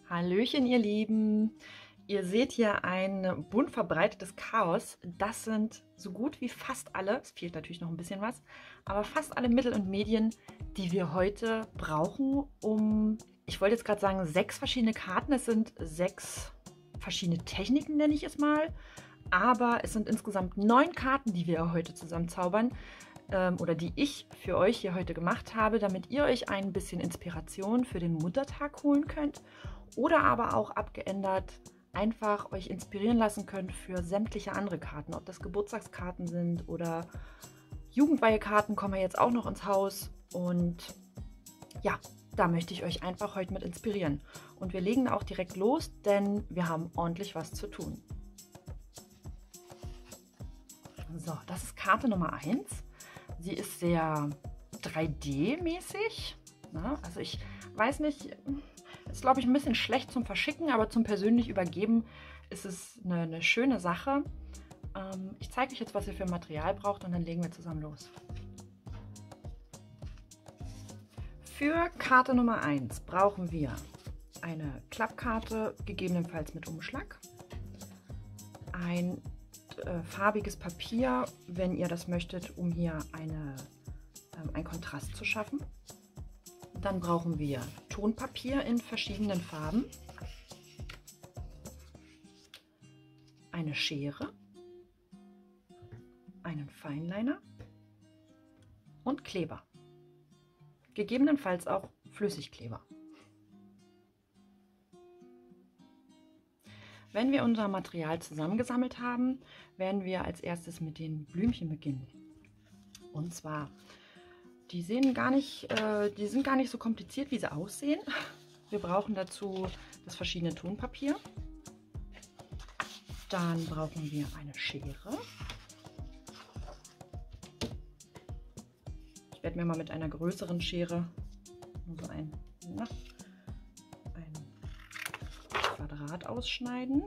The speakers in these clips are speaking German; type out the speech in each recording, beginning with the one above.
Hallöchen, ihr Lieben! Ihr seht hier ein bunt verbreitetes Chaos. Das sind so gut wie fast alle, es fehlt natürlich noch ein bisschen was, aber fast alle Mittel und Medien, die wir heute brauchen, um, ich wollte jetzt gerade sagen, 6 verschiedene Karten. Es sind 6 verschiedene Techniken, nenne ich es mal. Aber es sind insgesamt 9 Karten, die wir heute zusammen zaubern. Oder die ich für euch hier heute gemacht habe, damit ihr euch ein bisschen Inspiration für den Muttertag holen könnt. Oder aber auch abgeändert einfach euch inspirieren lassen könnt für sämtliche andere Karten. Ob das Geburtstagskarten sind oder Jugendweihekarten kommen ja jetzt auch noch ins Haus. Und ja, da möchte ich euch einfach heute mit inspirieren. Und wir legen auch direkt los, denn wir haben ordentlich was zu tun. So, das ist Karte Nummer 1. Sie ist sehr 3D-mäßig. Also ich weiß nicht, ist glaube ich ein bisschen schlecht zum Verschicken, aber zum persönlich Übergeben ist es eine schöne Sache. Ich zeige euch jetzt, was ihr für Material braucht und dann legen wir zusammen los. Für Karte Nummer 1 brauchen wir eine Klappkarte, gegebenenfalls mit Umschlag, ein farbiges Papier, wenn ihr das möchtet, um hier einen Kontrast zu schaffen. Dann brauchen wir Tonpapier in verschiedenen Farben, eine Schere, einen Feinliner und Kleber. Gegebenenfalls auch Flüssigkleber. Wenn wir unser Material zusammengesammelt haben, werden wir als erstes mit den Blümchen beginnen. Und zwar, die sind gar nicht so kompliziert, wie sie aussehen. Wir brauchen dazu das verschiedene Tonpapier. Dann brauchen wir eine Schere. Ich werde mir mal mit einer größeren Schere nur so ein Quadrat ausschneiden.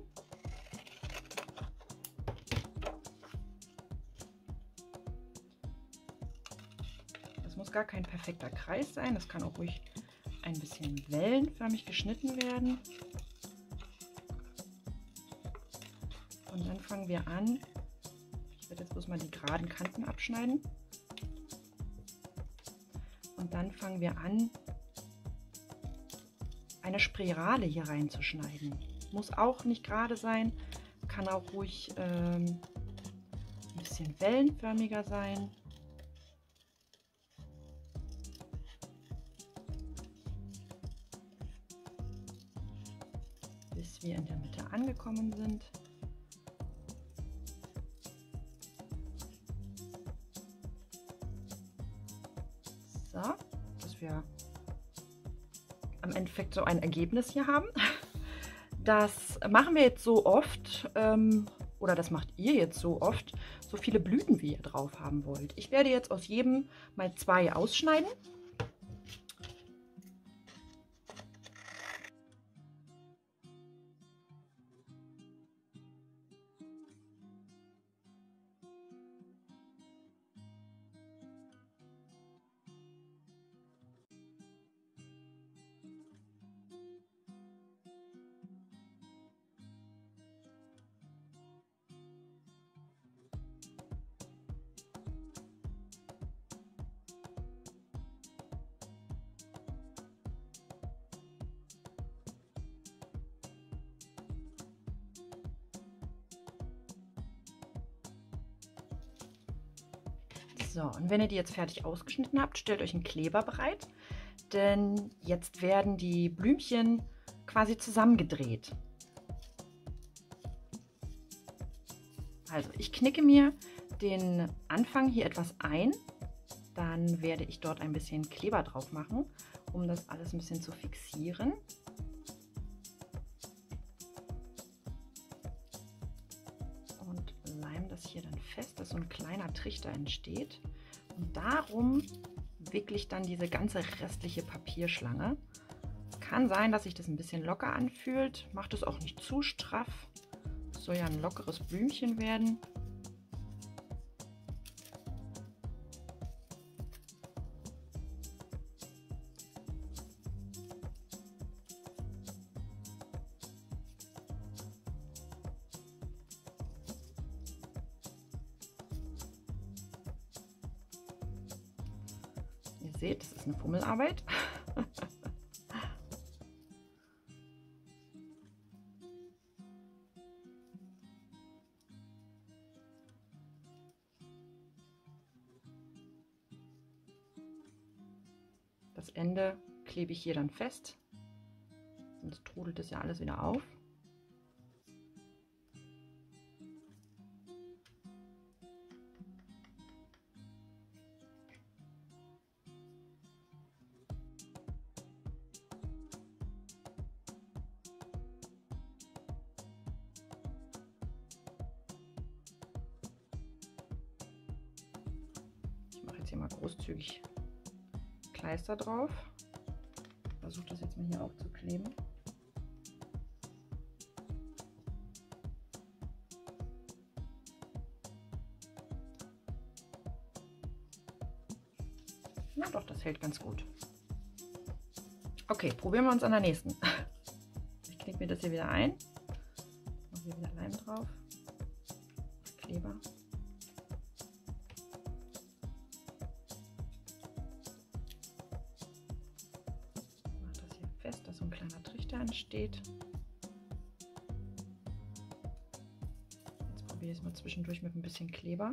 Das muss gar kein perfekter Kreis sein, das kann auch ruhig ein bisschen wellenförmig geschnitten werden. Und dann fangen wir an, ich werde jetzt bloß mal die geraden Kanten abschneiden. Und dann fangen wir an, eine Spirale hier reinzuschneiden. Muss auch nicht gerade sein, kann auch ruhig ein bisschen wellenförmiger sein. Bis wir in der Mitte angekommen sind. So, dass wir am Endeffekt so ein Ergebnis hier haben. Das machen wir jetzt so oft, oder das macht ihr jetzt so oft, so viele Blüten, wie ihr drauf haben wollt. Ich werde jetzt aus jedem mal 2 ausschneiden. So, und wenn ihr die jetzt fertig ausgeschnitten habt, stellt euch einen Kleber bereit, denn jetzt werden die Blümchen quasi zusammengedreht. Also ich knicke mir den Anfang hier etwas ein, dann werde ich dort ein bisschen Kleber drauf machen, um das alles ein bisschen zu fixieren. Und leim das hier dann fest, dass so ein kleiner Trichter entsteht. Und darum wickle ich dann diese ganze restliche Papierschlange. Es kann sein, dass sich das ein bisschen locker anfühlt. Macht es auch nicht zu straff. Es soll ja ein lockeres Blümchen werden. seht, das ist eine Fummelarbeit. Das Ende klebe ich hier dann fest, sonst trudelt es ja alles wieder auf. Ich mache jetzt hier mal großzügig Kleister drauf. Versuche das jetzt mal hier aufzukleben. Na doch, das hält ganz gut. Okay, probieren wir uns an der nächsten. Ich knicke mir das hier wieder ein. Mache hier wieder Leim drauf. Kleber. Dass so ein kleiner Trichter entsteht. Jetzt probiere ich es mal zwischendurch mit ein bisschen Kleber.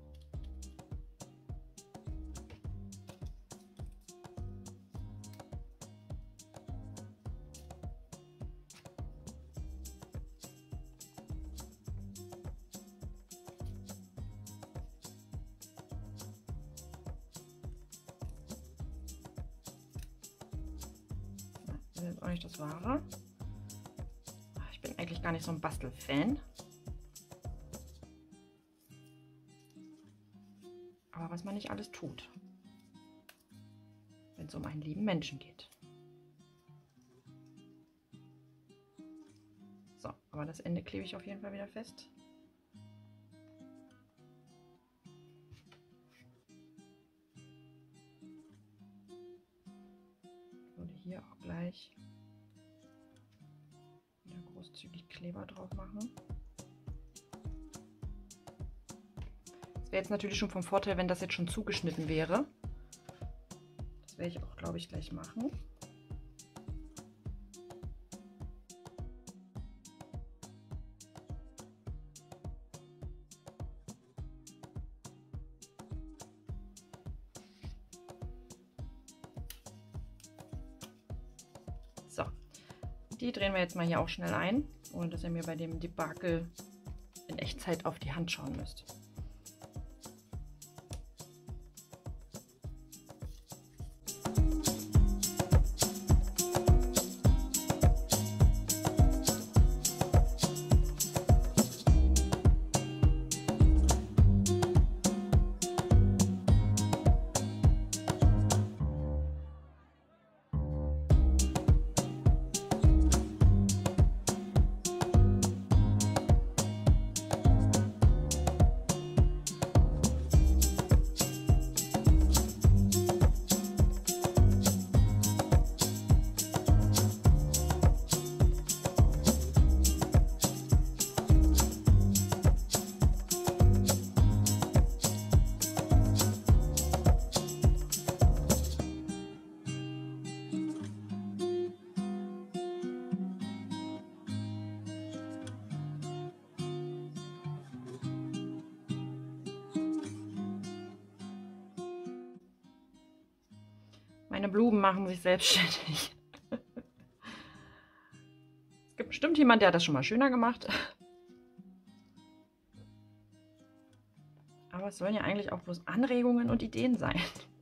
Das ist jetzt auch nicht das Wahre. Ich bin eigentlich gar nicht so ein Bastel-Fan. Aber was man nicht alles tut, wenn es um einen lieben Menschen geht. So, aber das Ende klebe ich auf jeden Fall wieder fest. Hier auch gleich wieder großzügig Kleber drauf machen. Das wäre jetzt natürlich schon vom Vorteil, wenn das jetzt schon zugeschnitten wäre. Das werde ich auch, glaube ich, gleich machen. So, die drehen wir jetzt mal hier auch schnell ein, ohne dass ihr mir bei dem Debakel in Echtzeit auf die Hand schauen müsst. Meine Blumen machen sich selbstständig. Es gibt bestimmt jemanden, der hat das schon mal schöner gemacht. Aber es sollen ja eigentlich auch bloß Anregungen und Ideen sein.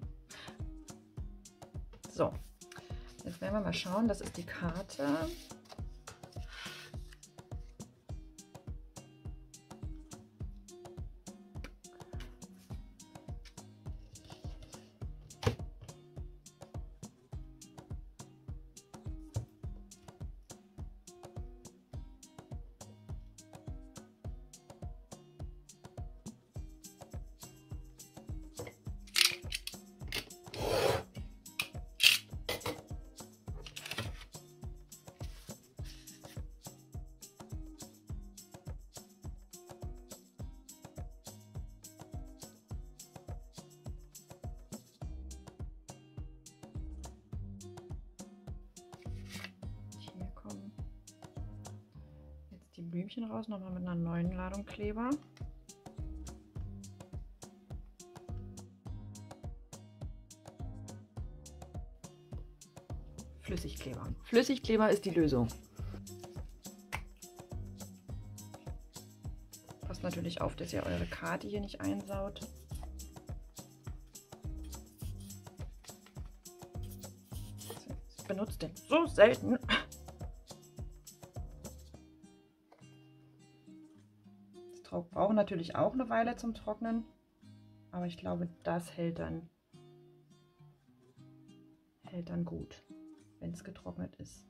So, jetzt werden wir mal schauen. Das ist die Karte. Blümchen raus, nochmal mit einer neuen Ladung Kleber. Flüssigkleber. Flüssigkleber ist die Lösung. Passt natürlich auf, dass ihr eure Karte hier nicht einsaut. Ich benutze den so selten. Das braucht natürlich auch eine Weile zum Trocknen, aber ich glaube, das hält dann gut, wenn es getrocknet ist.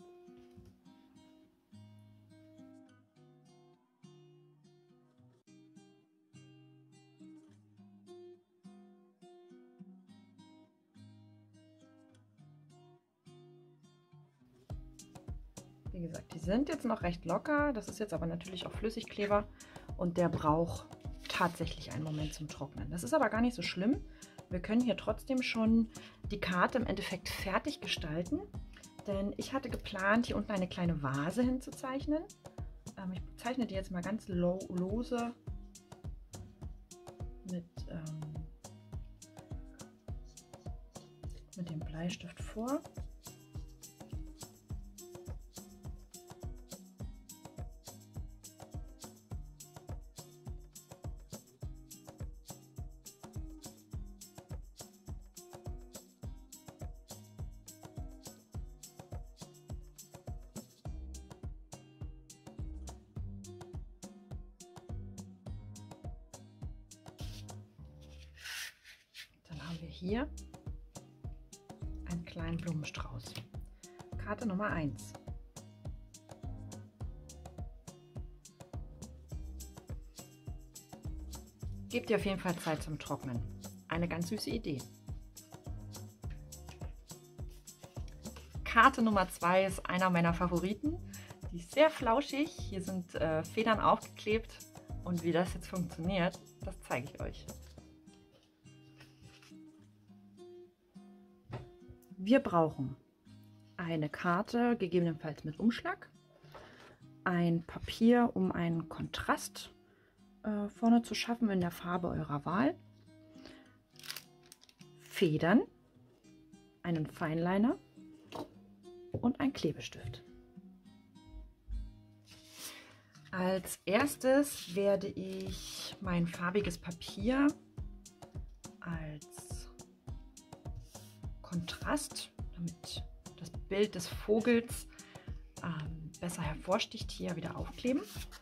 Wie gesagt, die sind jetzt noch recht locker. Das ist jetzt aber natürlich auch Flüssigkleber und der braucht tatsächlich einen Moment zum Trocknen. Das ist aber gar nicht so schlimm. Wir können hier trotzdem schon die Karte im Endeffekt fertig gestalten, denn ich hatte geplant, hier unten eine kleine Vase hinzuzeichnen. Ich zeichne die jetzt mal ganz lose mit dem Bleistift vor. Hier einen kleinen Blumenstrauß. Karte Nummer 1. Gebt ihr auf jeden Fall Zeit zum Trocknen. Eine ganz süße Idee. Karte Nummer 2 ist einer meiner Favoriten. Die ist sehr flauschig. Hier sind Federn aufgeklebt. Und wie das jetzt funktioniert, das zeige ich euch. Wir brauchen eine Karte, gegebenenfalls mit Umschlag, ein Papier, um einen Kontrast vorne zu schaffen in der Farbe eurer Wahl, Federn, einen Feinliner und ein Klebestift. Als erstes werde ich mein farbiges Papier als Kontrast, damit das Bild des Vogels besser hervorsticht, hier wieder aufkleben.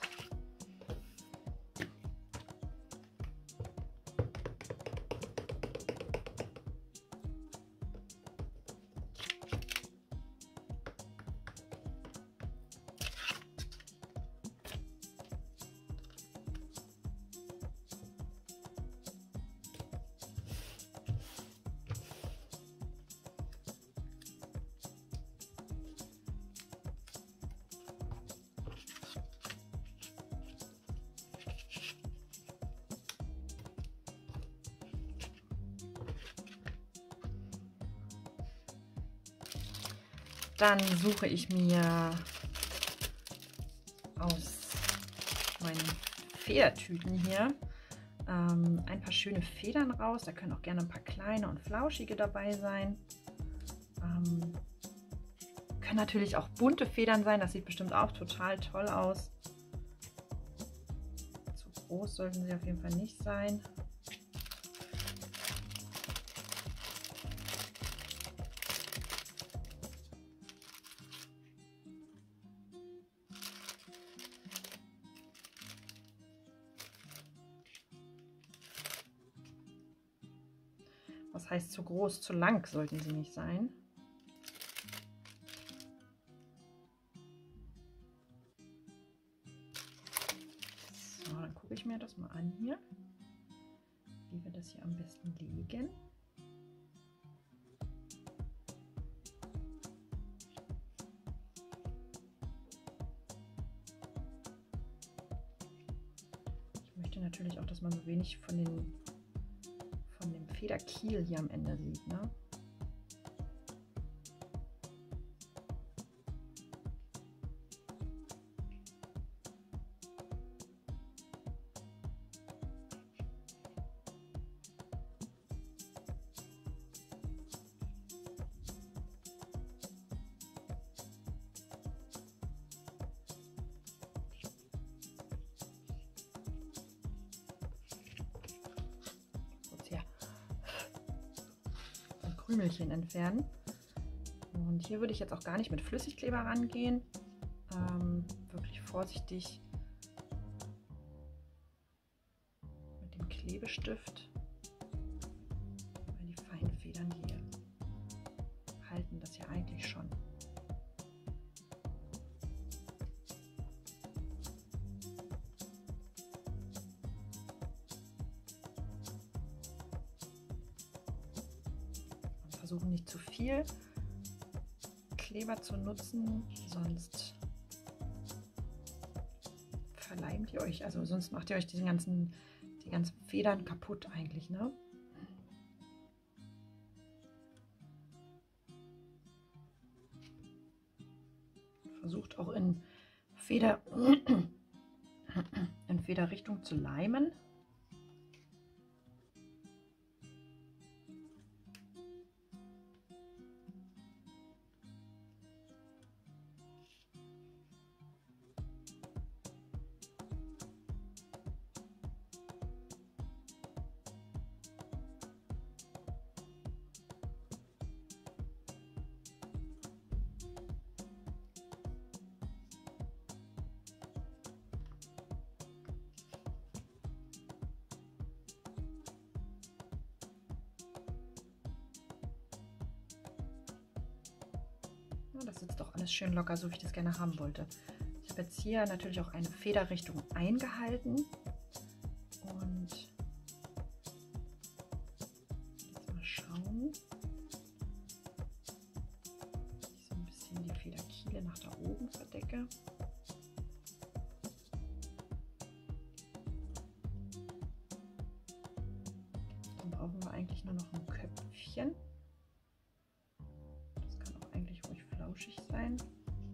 Dann suche ich mir aus meinen Federtüten hier ein paar schöne Federn raus. Da können auch gerne ein paar kleine und flauschige dabei sein. Können natürlich auch bunte Federn sein. Das sieht bestimmt auch total toll aus. Zu groß sollten sie auf jeden Fall nicht sein. Was heißt zu groß, zu lang sollten sie nicht sein. So, dann gucke ich mir das mal an hier, wie wir das hier am besten legen. Ich möchte natürlich auch, dass man so wenig von dem Federkiel hier am Ende sieht, ne? Krümelchen entfernen. Und hier würde ich jetzt auch gar nicht mit Flüssigkleber rangehen. Wirklich vorsichtig mit dem Klebestift, weil die feinen Federn, die halten das ja eigentlich schon. Und versuchen nicht zu viel Kleber zu nutzen, sonst verleimt ihr euch, also sonst macht ihr euch die ganzen Federn kaputt eigentlich, ne? Versucht auch in Federrichtung zu leimen. Das sitzt doch alles schön locker, so wie ich das gerne haben wollte. Ich habe jetzt hier natürlich auch eine Federrichtung eingehalten. Und jetzt mal schauen, dass ich so ein bisschen die Federkiele nach da oben verdecke. Dann brauchen wir eigentlich nur noch ein Köpfchen. Sein.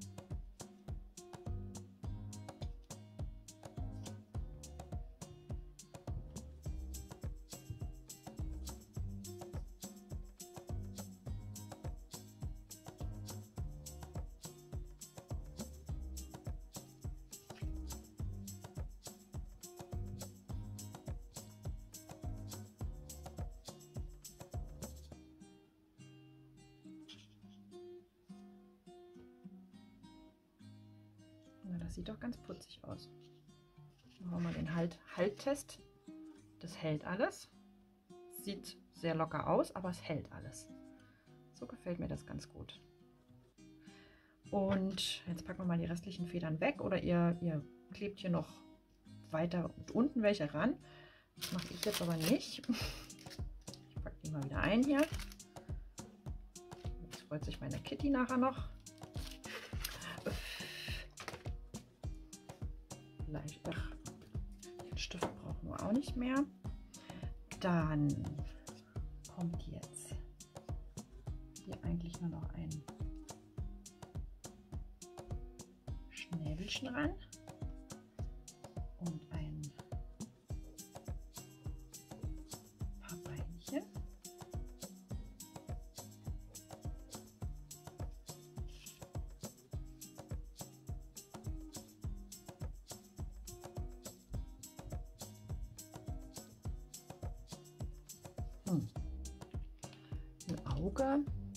Das sieht doch ganz putzig aus. Machen wir mal den Halttest. Das hält alles. Sieht sehr locker aus, aber es hält alles. So gefällt mir das ganz gut. Und jetzt packen wir mal die restlichen Federn weg. Oder ihr klebt hier noch weiter und unten welche ran. Das mache ich jetzt aber nicht. Ich packe die mal wieder ein hier. Jetzt freut sich meine Kitty nachher noch. Den Stift brauchen wir auch nicht mehr. Dann kommt jetzt hier eigentlich nur noch ein Schnäbelchen ran und ein paar Beinchen. Ein Auge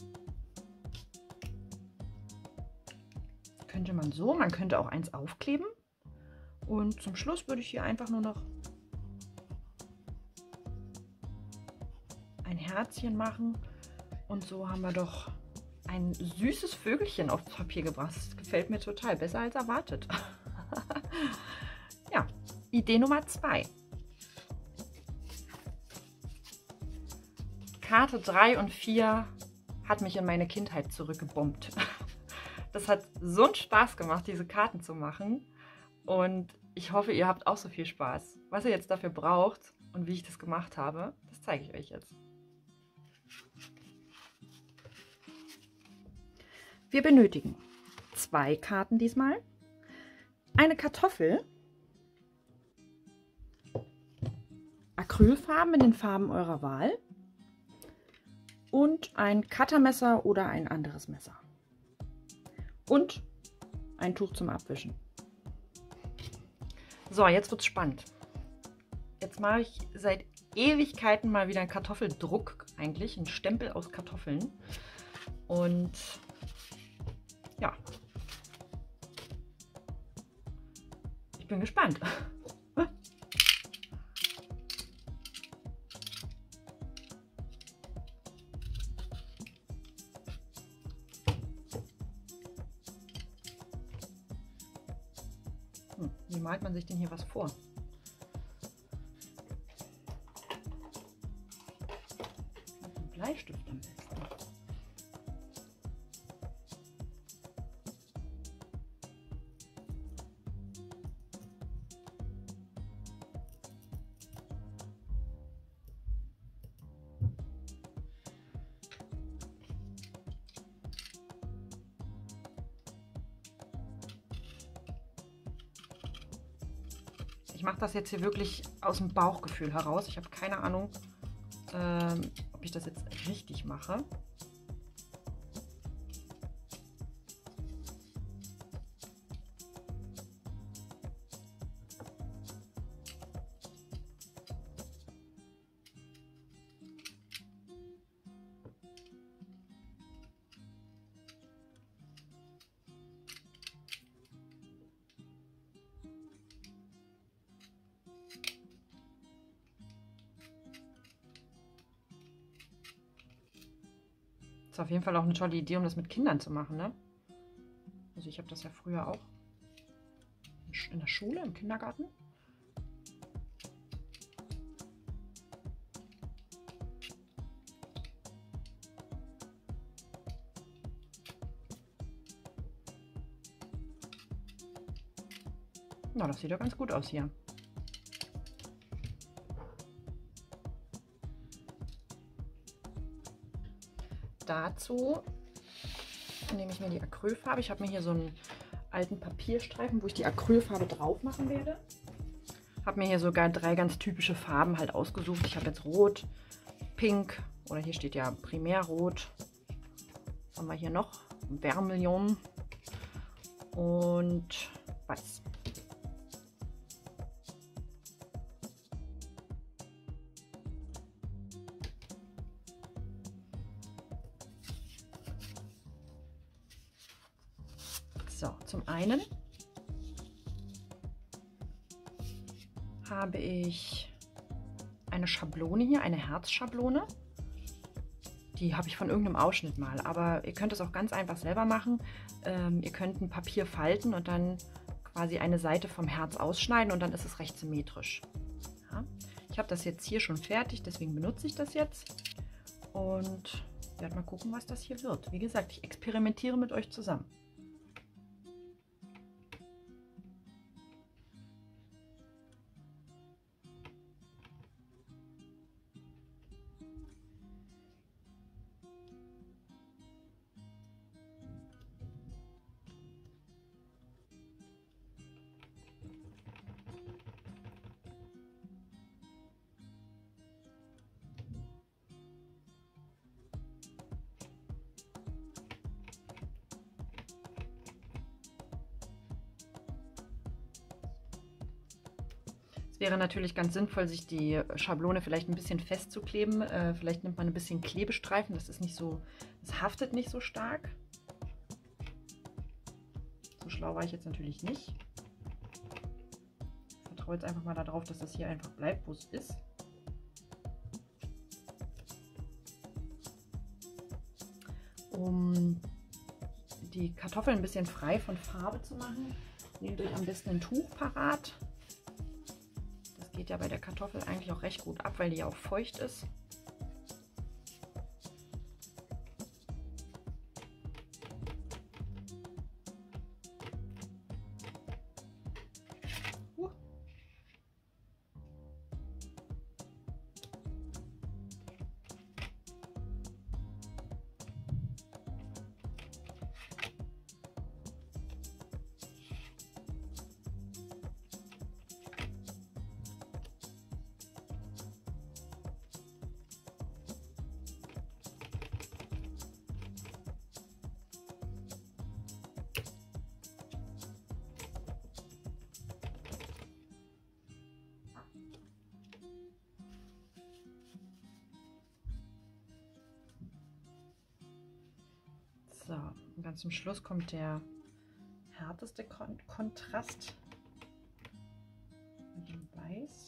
könnte man so, man könnte auch eins aufkleben und zum Schluss würde ich hier einfach nur noch ein Herzchen machen und so haben wir doch ein süßes Vögelchen aufs Papier gebracht. Das gefällt mir total, besser als erwartet. Ja, Idee Nummer 2. Karte 3 und 4 hat mich in meine Kindheit zurückgebombt. Das hat so einen Spaß gemacht, diese Karten zu machen. Und ich hoffe, ihr habt auch so viel Spaß. Was ihr jetzt dafür braucht und wie ich das gemacht habe, das zeige ich euch jetzt. Wir benötigen 2 Karten diesmal, eine Kartoffel, Acrylfarben in den Farben eurer Wahl, und ein Cuttermesser oder ein anderes Messer. Und ein Tuch zum Abwischen. So, jetzt wird's spannend. Jetzt mache ich seit Ewigkeiten mal wieder einen Kartoffeldruck eigentlich, ein Stempel aus Kartoffeln. Und ja, ich bin gespannt. Wie malt man sich denn hier was vor? Ein Bleistift am besten. Ich mache das jetzt hier wirklich aus dem Bauchgefühl heraus. Ich habe keine Ahnung, ob ich das jetzt richtig mache. Ist auf jeden Fall auch eine tolle Idee, um das mit Kindern zu machen, ne? Also ich habe das ja früher auch in der Schule, im Kindergarten. Na, das sieht ja ganz gut aus hier. Dazu nehme ich mir die Acrylfarbe. Ich habe mir hier so einen alten Papierstreifen, wo ich die Acrylfarbe drauf machen werde. Habe mir hier sogar 3 ganz typische Farben halt ausgesucht. Ich habe jetzt Rot, Pink oder hier steht ja Primärrot. Was haben wir hier noch? Vermilion und Weiß. So, zum einen habe ich eine Schablone hier, eine Herzschablone. Die habe ich von irgendeinem Ausschnitt mal, aber ihr könnt es auch ganz einfach selber machen. Ihr könnt ein Papier falten und dann quasi eine Seite vom Herz ausschneiden und dann ist es recht symmetrisch. Ja. Ich habe das jetzt hier schon fertig, deswegen benutze ich das jetzt und werde mal gucken, was das hier wird. Wie gesagt, ich experimentiere mit euch zusammen. Es wäre natürlich ganz sinnvoll, sich die Schablone vielleicht ein bisschen festzukleben. Vielleicht nimmt man ein bisschen Klebestreifen, das ist nicht so, es haftet nicht so stark. So schlau war ich jetzt natürlich nicht. Ich vertraue jetzt einfach mal darauf, dass das hier einfach bleibt, wo es ist. Um die Kartoffeln ein bisschen frei von Farbe zu machen, nehmt euch am besten ein Tuch parat. Geht ja bei der Kartoffel eigentlich auch recht gut ab, weil die ja auch feucht ist. So, und ganz zum Schluss kommt der härteste Kontrast mit dem Weiß.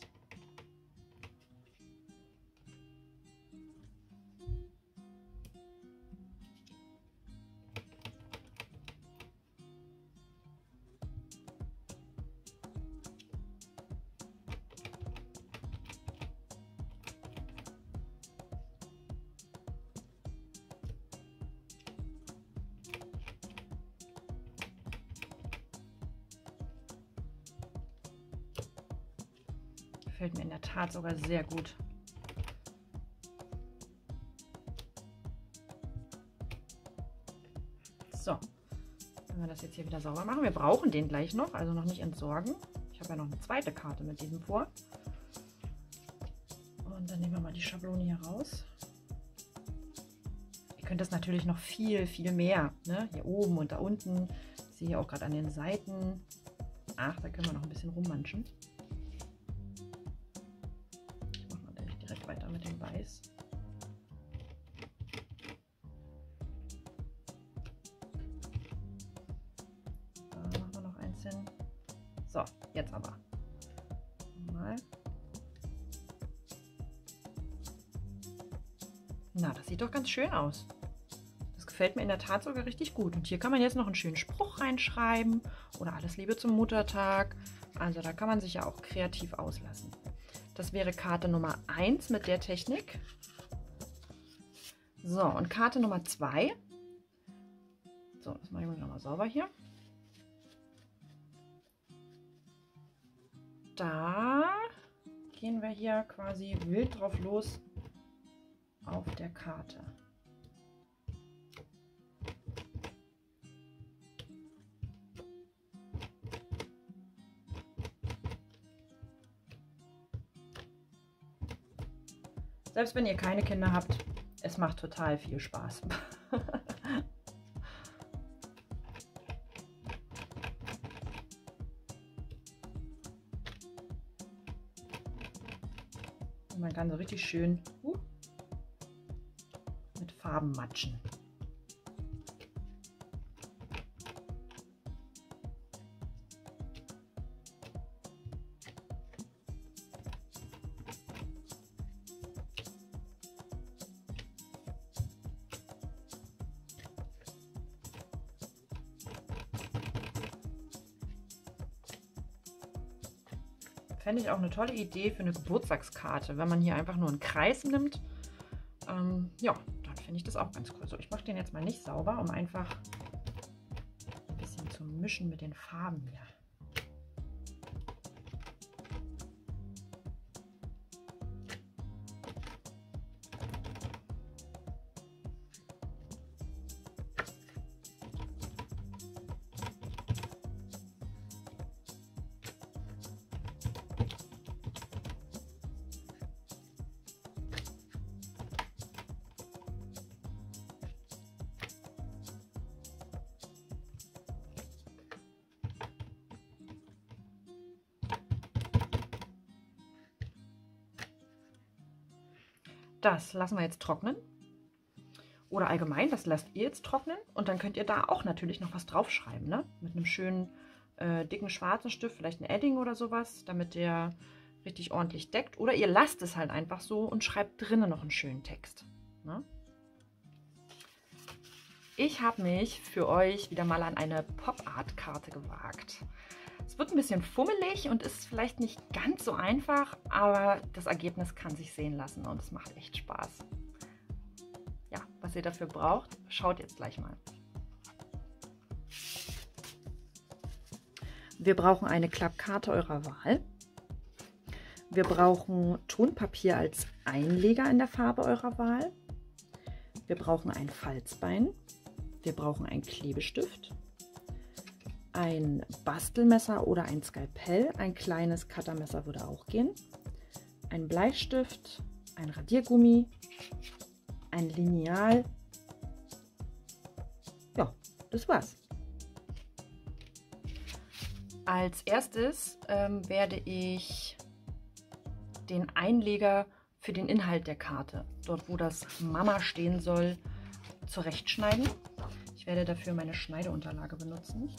Gefällt mir in der Tat sogar sehr gut. So, wenn wir das jetzt hier wieder sauber machen. Wir brauchen den gleich noch, also noch nicht entsorgen. Ich habe ja noch eine zweite Karte mit diesem vor. Und dann nehmen wir mal die Schablone hier raus. Ihr könnt das natürlich noch viel, viel mehr, ne? Hier oben und da unten. Ich sehe auch gerade an den Seiten. Ach, da können wir noch ein bisschen rummanschen. Direkt weiter mit dem Weiß. Da machen wir noch eins hin. So, jetzt aber. Mal. Na, das sieht doch ganz schön aus. Das gefällt mir in der Tat sogar richtig gut. Und hier kann man jetzt noch einen schönen Spruch reinschreiben oder alles Liebe zum Muttertag. Also da kann man sich ja auch kreativ auslassen. Das wäre Karte Nummer 1 mit der Technik. So, und Karte Nummer 2. So, das mache ich nochmal sauber hier. Da gehen wir hier quasi wild drauf los auf der Karte. Selbst wenn ihr keine Kinder habt, es macht total viel Spaß. Und man kann so richtig schön mit Farben matschen. Fände ich auch eine tolle Idee für eine Geburtstagskarte, wenn man hier einfach nur einen Kreis nimmt. Ja, dann finde ich das auch ganz cool. So, ich mache den jetzt mal nicht sauber, um einfach ein bisschen zu mischen mit den Farben hier. Das lassen wir jetzt trocknen. Oder allgemein, das lasst ihr jetzt trocknen. Und dann könnt ihr da auch natürlich noch was draufschreiben, ne? Mit einem schönen dicken schwarzen Stift, vielleicht ein Edding oder sowas, damit der richtig ordentlich deckt. Oder ihr lasst es halt einfach so und schreibt drinnen noch einen schönen Text, ne? Ich habe mich für euch wieder mal an eine Pop-Art-Karte gewagt. Es wird ein bisschen fummelig und ist vielleicht nicht ganz so einfach, aber das Ergebnis kann sich sehen lassen und es macht echt Spaß. Ja, was ihr dafür braucht, schaut jetzt gleich mal. Wir brauchen eine Klappkarte eurer Wahl. Wir brauchen Tonpapier als Einleger in der Farbe eurer Wahl. Wir brauchen ein Falzbein. Wir brauchen einen Klebestift, ein Bastelmesser oder ein Skalpell, ein kleines Cuttermesser würde auch gehen, ein Bleistift, ein Radiergummi, ein Lineal. Ja, das war's. Als erstes werde ich den Einleger für den Inhalt der Karte, dort wo das Mama stehen soll, zurechtschneiden. Ich werde dafür meine Schneideunterlage benutzen.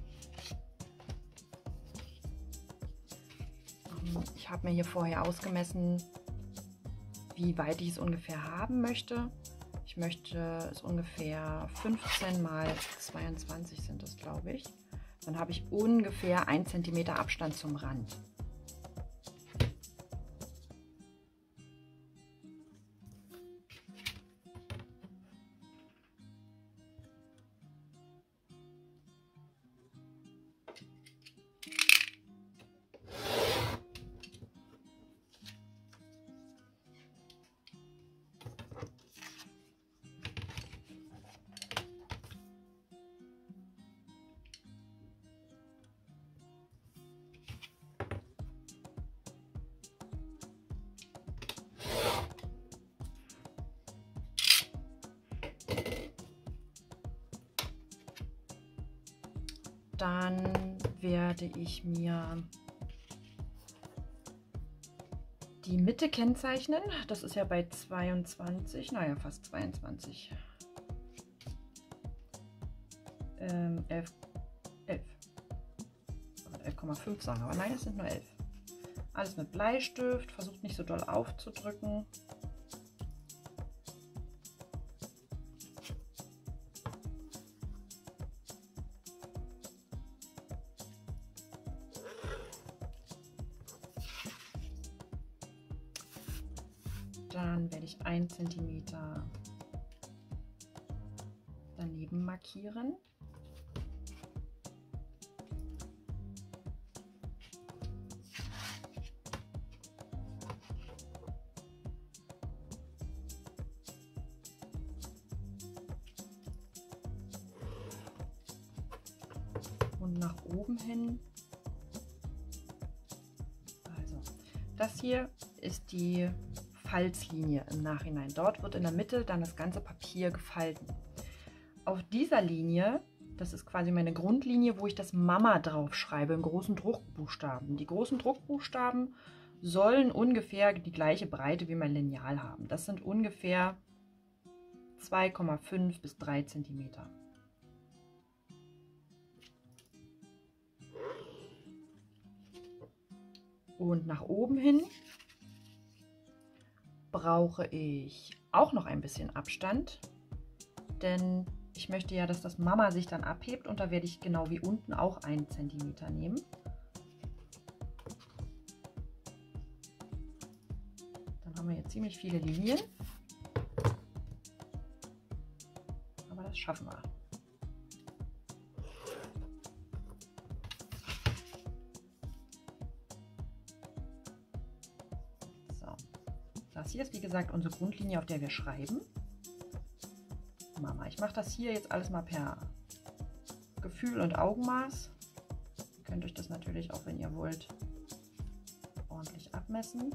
Ich habe mir hier vorher ausgemessen, wie weit ich es ungefähr haben möchte. Ich möchte es ungefähr 15 mal 22 sind das, glaube ich. Dann habe ich ungefähr 1 cm Abstand zum Rand. Dann werde ich mir die Mitte kennzeichnen. Das ist ja bei 22, naja, fast 22. 11. Ich wollte 11,5 sagen, aber nein, es sind nur 11. Alles mit Bleistift, versucht nicht so doll aufzudrücken. Dann werde ich 1 cm daneben markieren. Und nach oben hin. Also, das hier ist die Falzlinie im Nachhinein. Dort wird in der Mitte dann das ganze Papier gefalten. Auf dieser Linie, das ist quasi meine Grundlinie, wo ich das Mama drauf schreibe in großen Druckbuchstaben. Die großen Druckbuchstaben sollen ungefähr die gleiche Breite wie mein Lineal haben. Das sind ungefähr 2,5 bis 3 cm. Und nach oben hin brauche ich auch noch ein bisschen Abstand, denn ich möchte ja, dass das Mama sich dann abhebt und da werde ich genau wie unten auch 1 cm nehmen. Dann haben wir jetzt ziemlich viele Linien, aber das schaffen wir. Das hier ist wie gesagt unsere Grundlinie, auf der wir schreiben. Mama, ich mache das hier jetzt alles mal per Gefühl und Augenmaß. Ihr könnt euch das natürlich auch, wenn ihr wollt, ordentlich abmessen.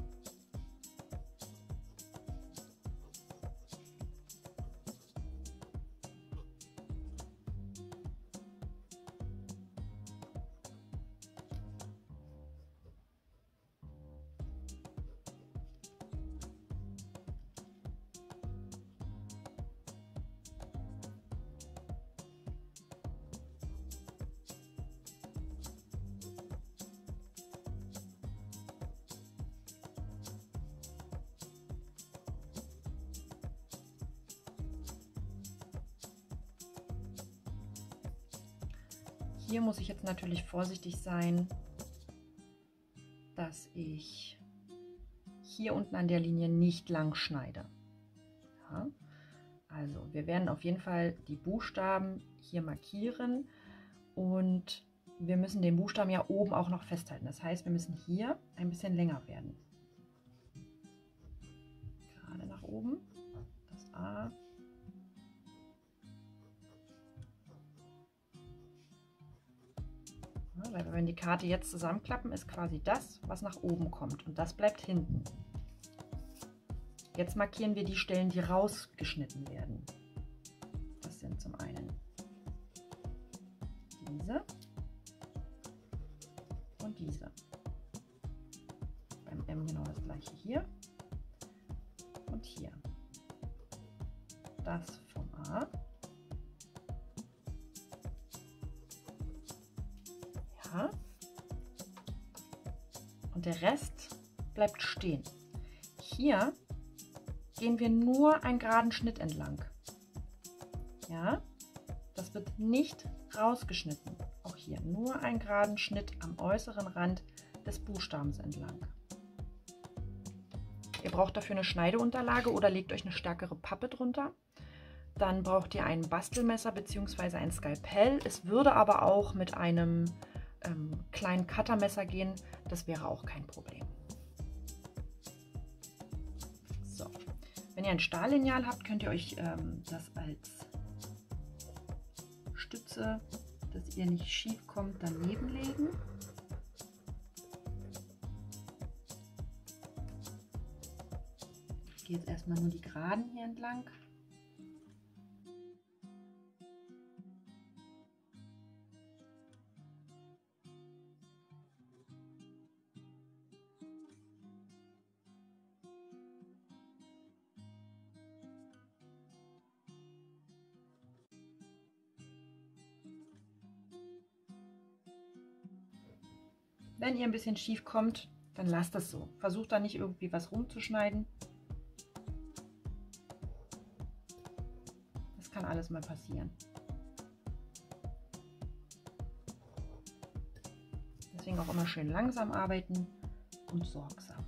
Hier muss ich jetzt natürlich vorsichtig sein, dass ich hier unten an der Linie nicht lang schneide. Ja, also wir werden auf jeden Fall die Buchstaben hier markieren und wir müssen den Buchstaben ja oben auch noch festhalten. Das heißt, wir müssen hier ein bisschen länger werden. Gerade nach oben, das A. Weil wenn die Karte jetzt zusammenklappen, ist quasi das, was nach oben kommt und das bleibt hinten. Jetzt markieren wir die Stellen, die rausgeschnitten werden. Das sind zum einen diese und diese. Beim M genau das gleiche hier und hier. Das vom A Ja. Und der Rest bleibt stehen. Hier gehen wir nur einen geraden Schnitt entlang. Ja, das wird nicht rausgeschnitten. Auch hier nur einen geraden Schnitt am äußeren Rand des Buchstabens entlang. Ihr braucht dafür eine Schneideunterlage oder legt euch eine stärkere Pappe drunter. Dann braucht ihr ein Bastelmesser bzw. ein Skalpell. Es würde aber auch mit einem kleinen Cuttermesser gehen. Das wäre auch kein Problem. So. Wenn ihr ein Stahllineal habt, könnt ihr euch das als Stütze, dass ihr nicht schief kommt, daneben legen. Ich gehe jetzt erstmal nur die Geraden hier entlang. Wenn ihr ein bisschen schief kommt, dann lasst es so. Versucht da nicht irgendwie was rumzuschneiden. Das kann alles mal passieren. Deswegen auch immer schön langsam arbeiten und sorgsam.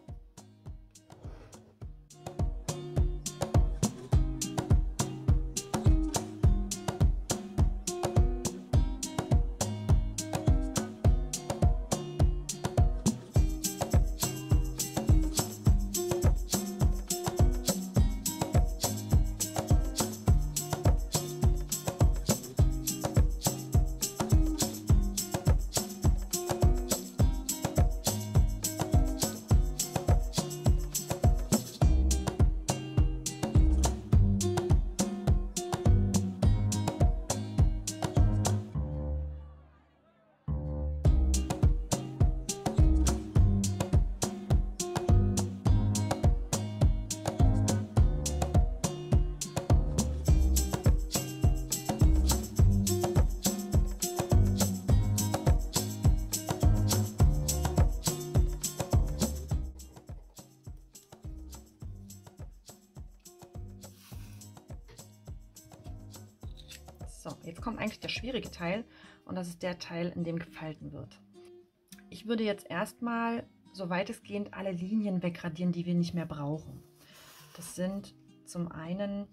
So, jetzt kommt eigentlich der schwierige Teil und das ist der Teil, in dem gefalten wird. Ich würde jetzt erstmal, so weitestgehend, alle Linien wegradieren, die wir nicht mehr brauchen. Das sind zum einen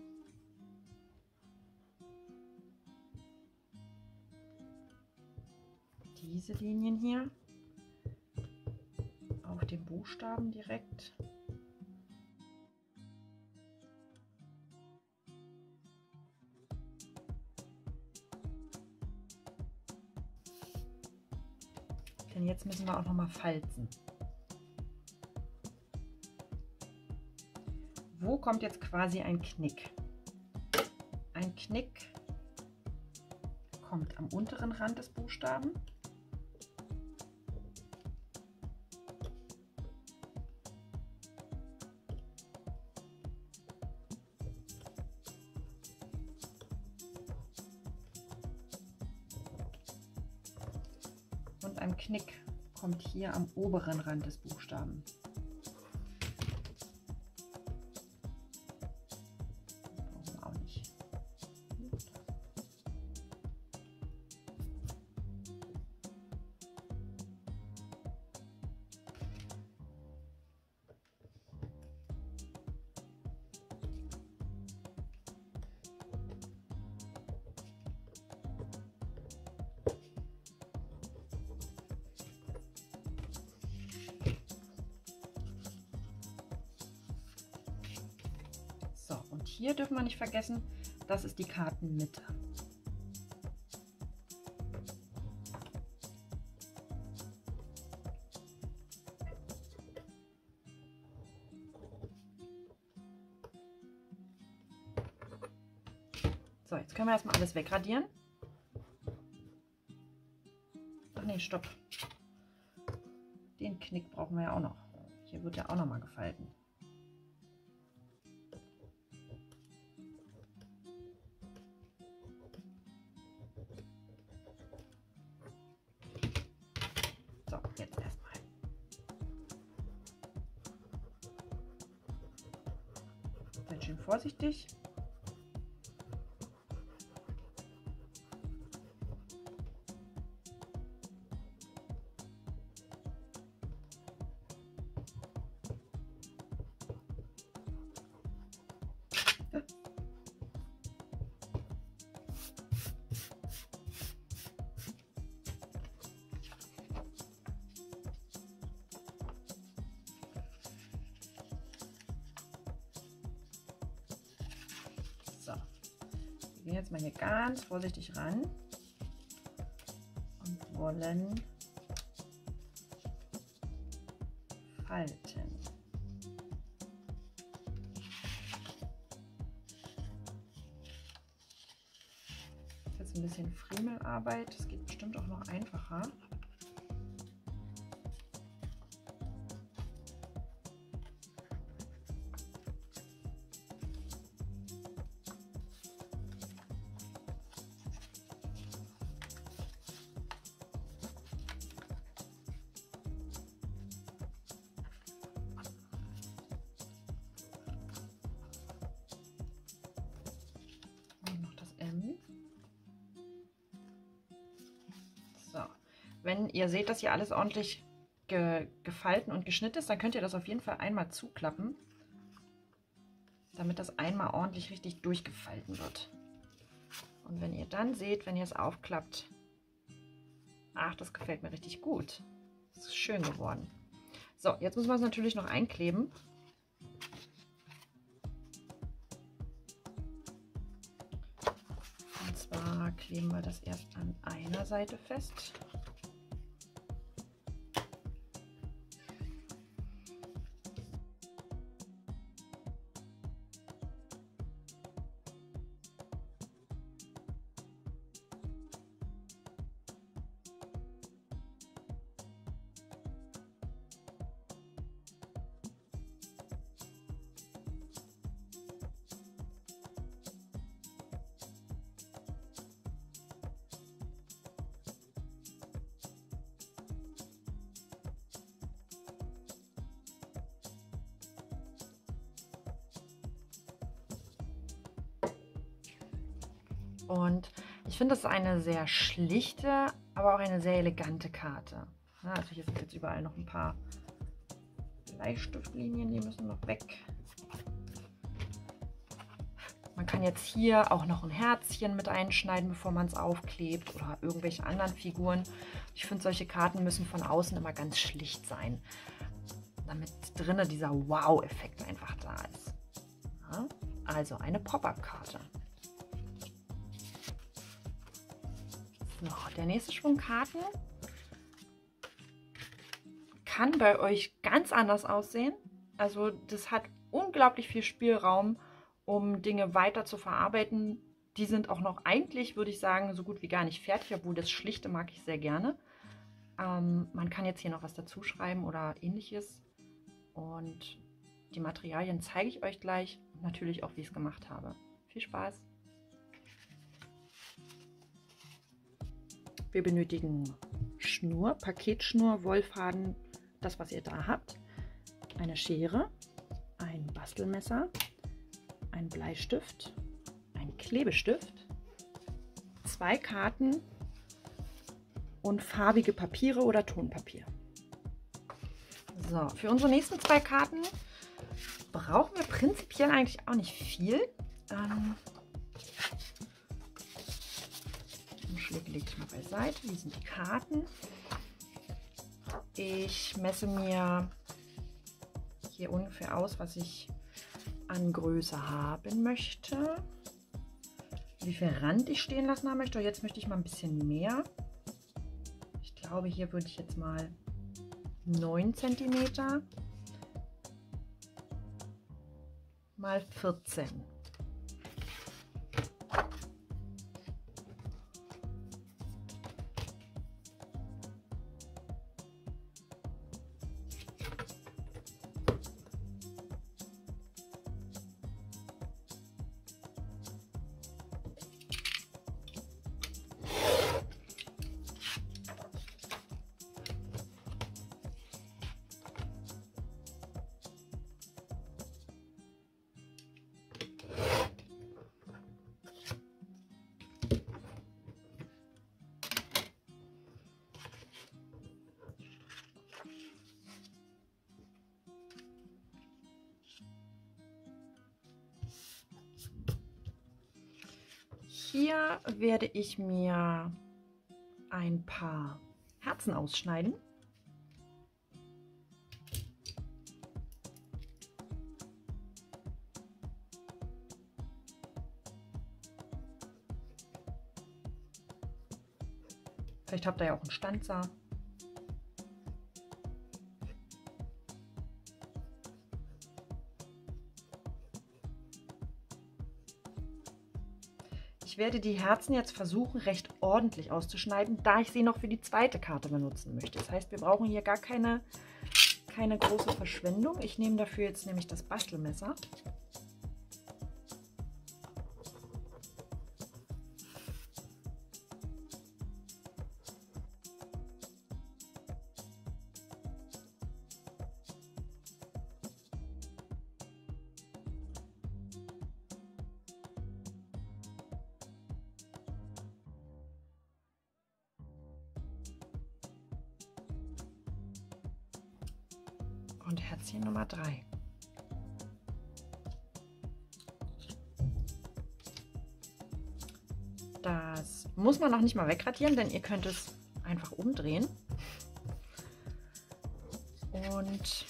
diese Linien hier auf den Buchstaben direkt. Denn jetzt müssen wir auch noch mal falzen. Wo kommt jetzt quasi ein Knick? Ein Knick kommt am unteren Rand des Buchstaben. Und ein Knick kommt hier am oberen Rand des Buchstaben. Das brauchen wir auch nicht. So, und hier dürfen wir nicht vergessen, das ist die Kartenmitte. So, jetzt können wir erstmal alles wegradieren. Ach nee, stopp. Den Knick brauchen wir ja auch noch. Hier wird ja auch noch mal gefalten. Jetzt erstmal. Seid schön vorsichtig. So, wir gehen jetzt mal hier ganz vorsichtig ran und wollen falten. Jetzt ein bisschen Friemelarbeit, das geht bestimmt auch noch einfacher. So, wenn ihr seht, dass hier alles ordentlich gefalten und geschnitten ist, dann könnt ihr das auf jeden Fall einmal zuklappen, damit das einmal ordentlich richtig durchgefalten wird. Und wenn ihr dann seht, wenn ihr es aufklappt, ach, das gefällt mir richtig gut. Das ist schön geworden. So, jetzt müssen wir es natürlich noch einkleben. Und zwar kleben wir das erst an einer Seite fest. Und ich finde, das ist eine sehr schlichte, aber auch eine sehr elegante Karte. Ja, also hier sind jetzt überall noch ein paar Bleistiftlinien, die müssen noch weg. Man kann jetzt hier auch noch ein Herzchen mit einschneiden, bevor man es aufklebt oder irgendwelche anderen Figuren. Ich finde, solche Karten müssen von außen immer ganz schlicht sein, damit drinnen dieser Wow-Effekt einfach da ist. Ja, also eine Pop-Up-Karte. So, der nächste Schwung Karten kann bei euch ganz anders aussehen. Also das hat unglaublich viel Spielraum, um Dinge weiter zu verarbeiten. Die sind auch noch eigentlich, würde ich sagen, so gut wie gar nicht fertig, obwohl das Schlichte mag ich sehr gerne. Man kann jetzt hier noch was dazu schreiben oder ähnliches. Und die Materialien zeige ich euch gleich und natürlich auch, wie ich es gemacht habe. Viel Spaß! Wir benötigen Schnur, Paketschnur, Wollfaden, das was ihr da habt, eine Schere, ein Bastelmesser, ein Bleistift, ein Klebestift, 2 Karten und farbige Papiere oder Tonpapier. So, für unsere nächsten 2 Karten brauchen wir prinzipiell eigentlich auch nicht viel. Lege ich mal beiseite. Hier sind die Karten. Ich messe mir hier ungefähr aus, was ich an Größe haben möchte. Wie viel Rand ich stehen lassen haben möchte. Jetzt möchte ich mal ein bisschen mehr. Ich glaube, hier würde ich jetzt mal 9 cm mal 14. Hier werde ich mir ein paar Herzen ausschneiden. Vielleicht habt ihr ja auch einen Stanzer. Ich werde die Herzen jetzt versuchen, recht ordentlich auszuschneiden, da ich sie noch für die zweite Karte benutzen möchte. Das heißt, wir brauchen hier gar keine große Verschwendung. Ich nehme dafür jetzt nämlich das Bastelmesser. Und Herzchen Nummer 3. Das muss man noch nicht mal wegradieren, denn ihr könnt es einfach umdrehen. Und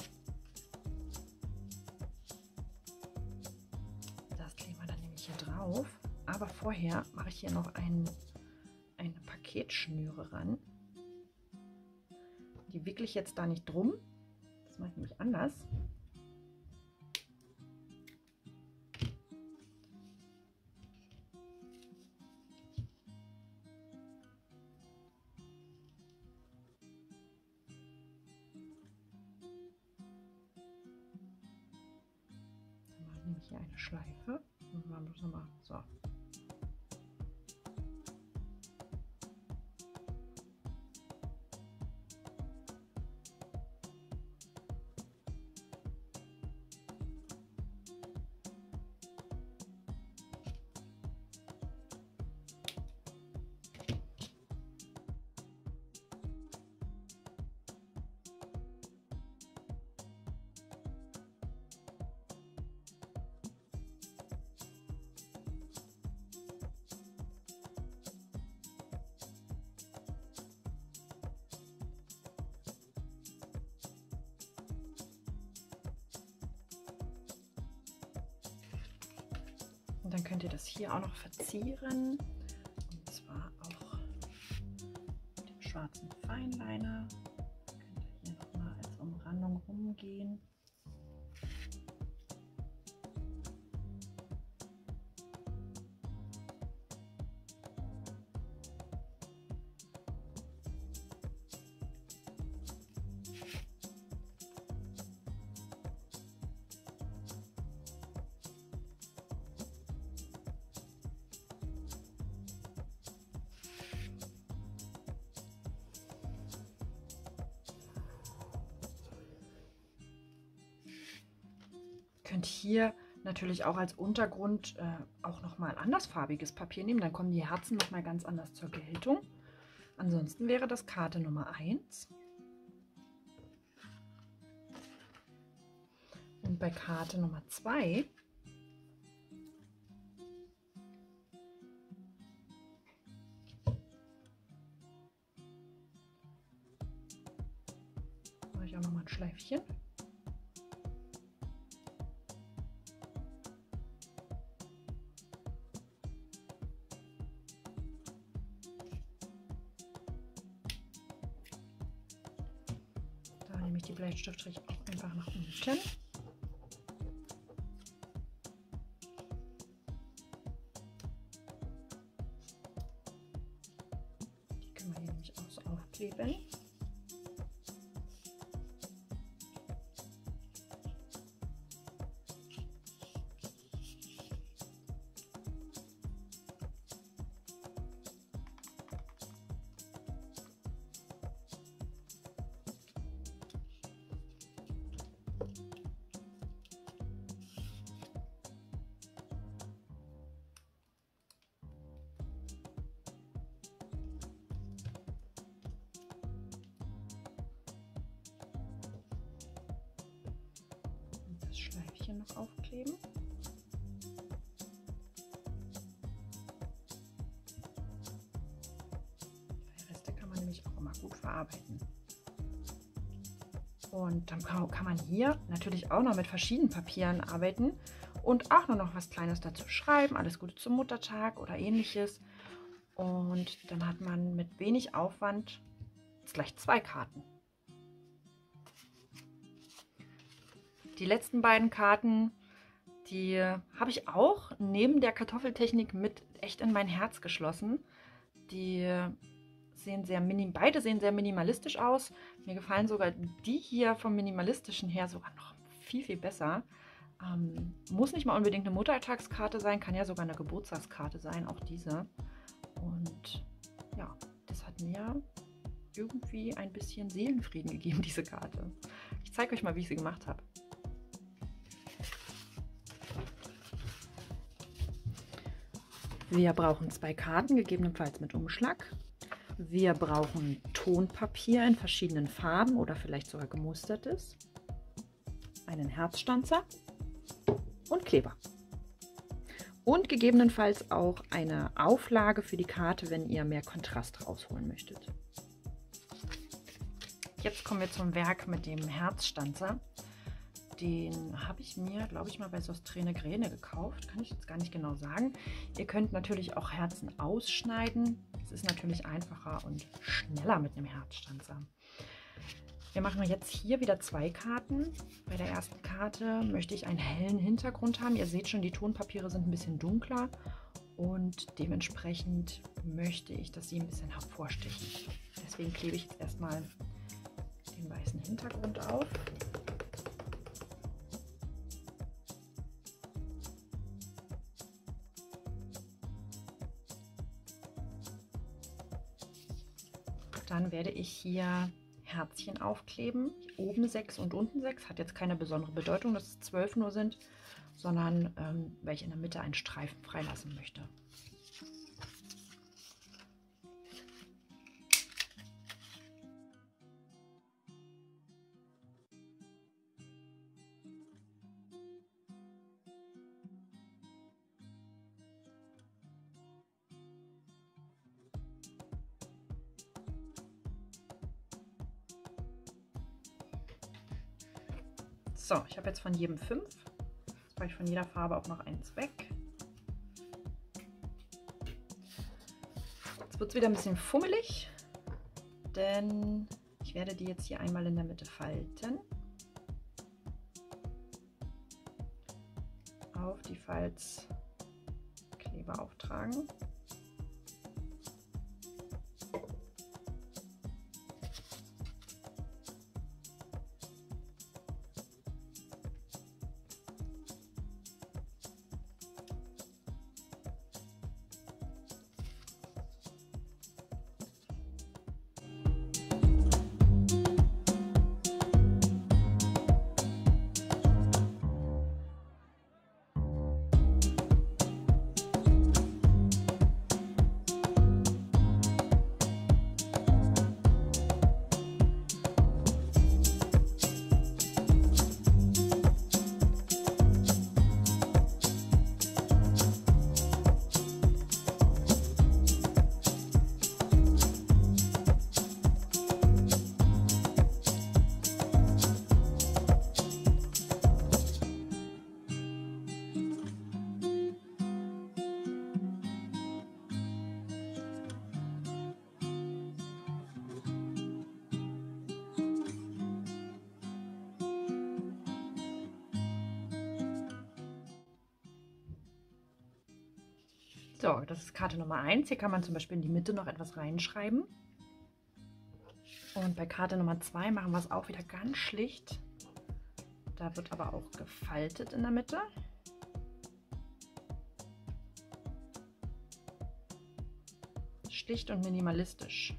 das kleben wir dann nämlich hier drauf. Aber vorher mache ich hier noch eine Paketschnüre ran. Die wickle ich jetzt da nicht drum. Das mache ich nämlich anders. Dann mache ich nämlich hier eine Schleife. So. Und dann könnt ihr das hier auch noch verzieren. Und zwar auch mit dem schwarzen Feinliner. Könnt ihr hier nochmal als Umrandung rumgehen. Könnt hier natürlich auch als Untergrund auch nochmal andersfarbiges Papier nehmen. Dann kommen die Herzen nochmal ganz anders zur Geltung. Ansonsten wäre das Karte Nummer 1. Und bei Karte Nummer 2 mache ich auch nochmal ein Schleifchen. Die Bleistiftstrich auch einfach nach unten. Die können wir hier nämlich auch so aufkleben. Schleifchen noch aufkleben. verarbeiten. Und dann kann man hier natürlich auch noch mit verschiedenen Papieren arbeiten und auch nur noch was Kleines dazu schreiben. Alles Gute zum Muttertag oder ähnliches. Und dann hat man mit wenig Aufwand jetzt gleich 2 Karten. Die letzten beiden Karten, die habe ich auch neben der Kartoffeltechnik mit echt in mein Herz geschlossen. Die sehen beide sehen sehr minimalistisch aus. Mir gefallen sogar die hier vom Minimalistischen her sogar noch viel, viel besser. Muss nicht mal unbedingt eine Muttertagskarte sein, kann ja sogar eine Geburtstagskarte sein, auch diese. Und ja, das hat mir irgendwie ein bisschen Seelenfrieden gegeben, diese Karte. Ich zeige euch mal, wie ich sie gemacht habe. Wir brauchen 2 Karten, gegebenenfalls mit Umschlag. Wir brauchen Tonpapier in verschiedenen Farben oder vielleicht sogar gemustertes, einen Herzstanzer und Kleber. Und gegebenenfalls auch eine Auflage für die Karte, wenn ihr mehr Kontrast rausholen möchtet. Jetzt kommen wir zum Werk mit dem Herzstanzer. Den habe ich mir, glaube ich, mal bei Sostrene Gräne gekauft. Kann ich jetzt gar nicht genau sagen. Ihr könnt natürlich auch Herzen ausschneiden. Es ist natürlich einfacher und schneller mit einem Herzstanzer. Wir machen jetzt hier wieder 2 Karten. Bei der ersten Karte möchte ich einen hellen Hintergrund haben. Ihr seht schon, die Tonpapiere sind ein bisschen dunkler und dementsprechend möchte ich, dass sie ein bisschen hervorstechen. Deswegen klebe ich jetzt erstmal den weißen Hintergrund auf. Dann werde ich hier Herzchen aufkleben. Oben 6 und unten 6. Hat jetzt keine besondere Bedeutung, dass es 12 nur sind, sondern weil ich in der Mitte einen Streifen freilassen möchte. So, ich habe jetzt von jedem 5. Jetzt mache ich von jeder Farbe auch noch eins weg. Jetzt wird es wieder ein bisschen fummelig, denn ich werde die jetzt hier einmal in der Mitte falten. Auf die Falzkleber auftragen. So, das ist Karte Nummer 1. Hier kann man zum Beispiel in die Mitte noch etwas reinschreiben. Und bei Karte Nummer 2 machen wir es auch wieder ganz schlicht. Da wird aber auch gefaltet in der Mitte. Schlicht und minimalistisch.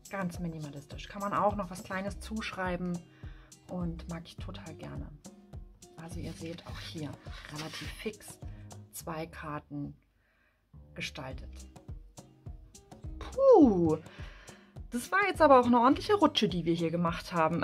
Ganz minimalistisch. Kann man auch noch was Kleines zuschreiben und mag ich total gerne. Also ihr seht auch hier relativ fix 2 Karten gestaltet. Puh, das war jetzt aber auch eine ordentliche Rutsche, die wir hier gemacht haben.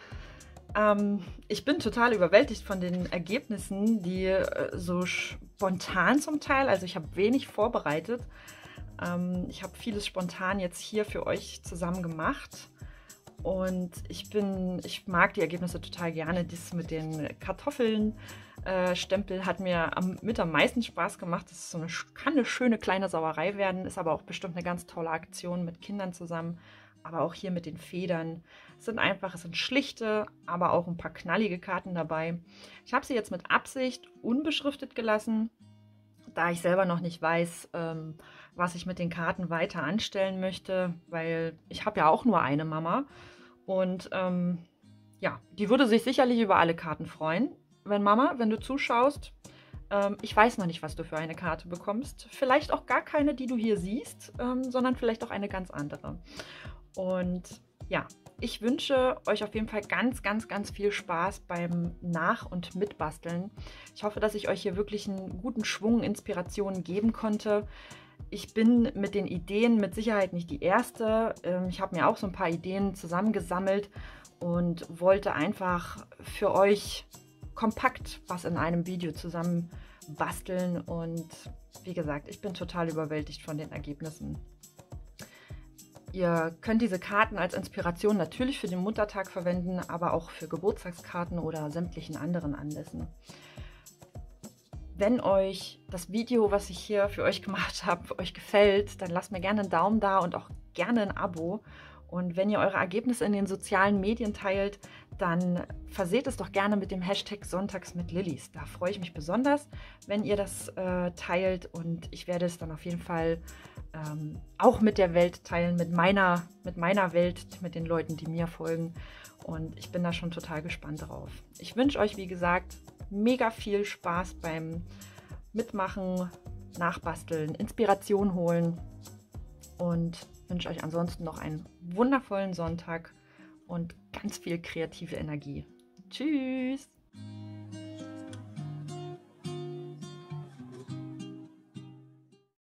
Ich bin total überwältigt von den Ergebnissen, die so spontan zum Teil, also ich habe wenig vorbereitet. Ich habe vieles spontan jetzt hier für euch zusammen gemacht. Und ich mag die Ergebnisse total gerne. Das mit den Kartoffeln Stempel hat mir mit am meisten Spaß gemacht. Das ist kann eine schöne kleine Sauerei werden, ist aber auch bestimmt eine ganz tolle Aktion mit Kindern zusammen. Aber auch hier mit den Federn. Es sind schlichte, aber auch ein paar knallige Karten dabei. Ich habe sie jetzt mit Absicht unbeschriftet gelassen, da ich selber noch nicht weiß, was ich mit den Karten weiter anstellen möchte, weil ich habe ja auch nur eine Mama und ja, die würde sich sicherlich über alle Karten freuen. Mama, wenn du zuschaust, ich weiß noch nicht, was du für eine Karte bekommst. Vielleicht auch gar keine, die du hier siehst, sondern vielleicht auch eine ganz andere. Und ja, ich wünsche euch auf jeden Fall ganz, ganz, ganz viel Spaß beim Nach- und Mitbasteln. Ich hoffe, dass ich euch hier wirklich einen guten Schwung Inspirationen geben konnte. Ich bin mit den Ideen mit Sicherheit nicht die Erste. Ich habe mir auch so ein paar Ideen zusammengesammelt und wollte einfach für euch kompakt was in einem Video zusammen basteln. Und wie gesagt, ich bin total überwältigt von den Ergebnissen. Ihr könnt diese Karten als Inspiration natürlich für den Muttertag verwenden, aber auch für Geburtstagskarten oder sämtlichen anderen Anlässen. Wenn euch das Video, was ich hier für euch gemacht habe, euch gefällt, dann lasst mir gerne einen Daumen da und auch gerne ein Abo. Und wenn ihr eure Ergebnisse in den sozialen Medien teilt, dann verseht es doch gerne mit dem Hashtag Sonntags mit Lillis. Da freue ich mich besonders, wenn ihr das teilt, und ich werde es dann auf jeden Fall auch mit der Welt teilen, mit meiner Welt, mit den Leuten, die mir folgen. Und ich bin da schon total gespannt drauf. Ich wünsche euch, wie gesagt, mega viel Spaß beim Mitmachen, Nachbasteln, Inspiration holen und wünsche euch ansonsten noch einen wundervollen Sonntag und ganz viel kreative Energie. Tschüss!